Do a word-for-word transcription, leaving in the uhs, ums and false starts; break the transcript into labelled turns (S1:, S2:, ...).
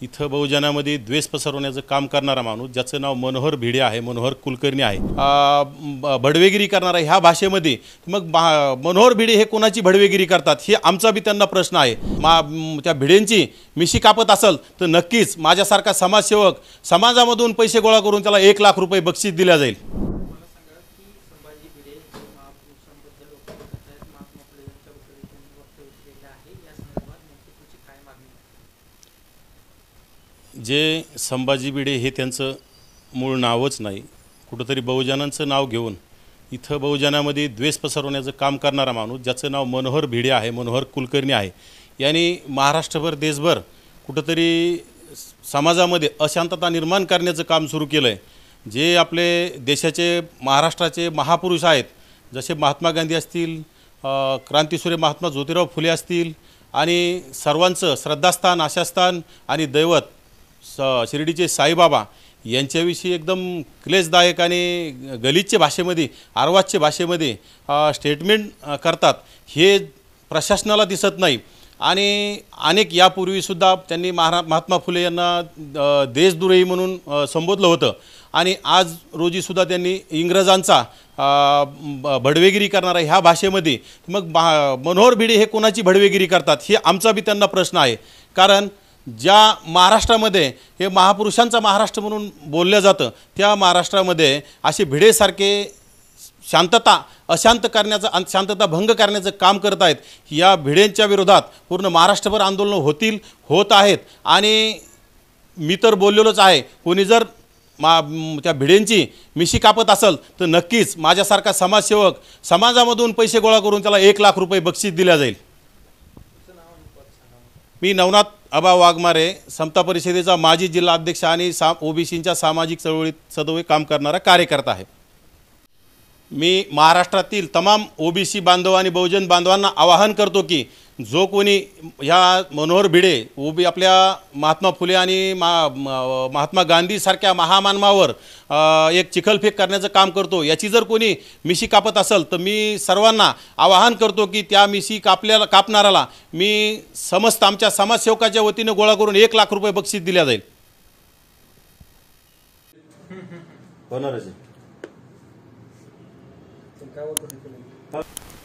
S1: इथं बहुजनामध्ये द्वेष पसरवण्याचं काम करणारा माणूस ज्याचं नाव मनोहर भिडे आहे, मनोहर कुलकर्णी आहे, भडवेगिरी करणारा ह्या भाषेमध्ये मग मनोहर भिडे हे कोणाची भडवेगिरी करतात हे आमचा बी त्यांना प्रश्न आहे। मा त्या भिडेंची मिशी कापत असेल तर नक्कीच माझ्यासारखा समाजसेवक समाजामधून पैसे गोळा करून त्याला एक लाख रुपये बक्षीस दिल्या जाईल। जे संभाजी भिडे हे त्यांचं मूळ नावच नाही, कुठंतरी बहुजनांचं नाव घेऊन इथं बहुजनामध्ये द्वेष पसरवण्याचं काम करणारा माणूस ज्याचं नाव मनोहर भिडे आहे, मनोहर कुलकर्णी आहे, यांनी महाराष्ट्रभर देशभर कुठंतरी समाजामध्ये अशांतता निर्माण करण्याचं काम सुरू केलं आहे। जे आपले देशाचे महाराष्ट्राचे महापुरुष आहेत, जसे महात्मा गांधी असतील, क्रांतीसूर्य महात्मा ज्योतिराव फुले असतील, आणि सर्वांचं श्रद्धास्थान, आशास्थान आणि दैवत स शिर्डीचे साईबाबा यांच्याविषयी एकदम क्लेशदायक आणि गलिच्छ भाषेमध्ये, आर्वाच्य भाषेमध्ये स्टेटमेंट करतात, हे प्रशासनाला दिसत नाही। आणि अनेक यापूर्वीसुद्धा त्यांनी महारा महात्मा फुले यांना देशद्रोही म्हणून संबोधलं होतं, आणि आज रोजीसुद्धा त्यांनी इंग्रजांचा भडवेगिरी करणारा ह्या भाषेमध्ये मग मनोहर भिडे हे कोणाची भडवेगिरी करतात हे आमचा बी त्यांना प्रश्न आहे। कारण ज्या महाराष्ट्रामध्ये हे महापुरुषांचा महाराष्ट्र म्हणून बोललं जातं, त्या महाराष्ट्रामध्ये असे भिडेसारखे शांतता अशांत करण्याचं, शांतता भंग करण्याचं काम करत आहेत। या भिडेंच्या विरोधात पूर्ण महाराष्ट्रभर आंदोलनं होतील, होत आहेत, आणि मी तर बोललेलोच आहे, कोणी जर मा त्या भिडेंची मिशी कापत असेल तर नक्कीच माझ्यासारखा समाजसेवक समाजामधून पैसे गोळा करून त्याला एक लाख रुपये बक्षीस दिल्या जाईल। मी नवनाथ आबा वाघमारे, समता परिषदेचा माजी जिल्हा अध्यक्ष आणि सा ओबीसींच्या सामाजिक चळवळीत सदैव काम करणारा कार्यकर्ता आहे। मी महाराष्ट्रातील तमाम ओबीसी बांधव आणि बहुजन बांधवांना आवाहन करतो की जो कोणी ह्या मनोहर भिडे ओबी आपल्या महात्मा फुले आणि मा महात्मा गांधी सारख्या महामानवावर एक चिखलफेक करण्याचं काम करतो, याची जर कोणी मिशी कापत असेल तर मी सर्वांना आवाहन करतो की त्या मिशी कापल्याला कापणाऱ्याला मी समस्त आमच्या समाजसेवकाच्या वतीने गोळा करून एक लाख रुपये बक्षीस दिल्या जाईल। होणारच आहे।